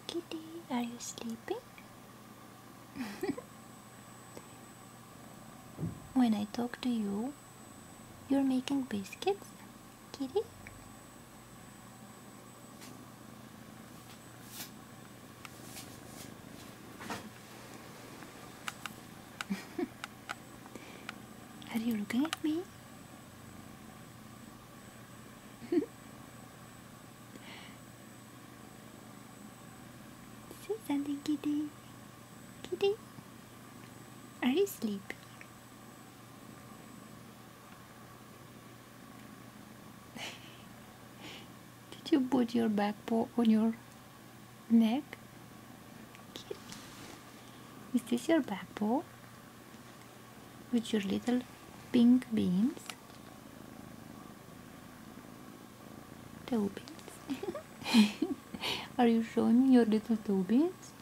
Kitty, are you sleeping? When I talk to you, you're making biscuits, Kitty? Are you looking at me? Say something, Kitty. Kitty, are you sleepy? Did you put your back paw on your neck? Kitty, is this your back paw? With your little pink beans? Toe beans. Are you showing me your little toe beans?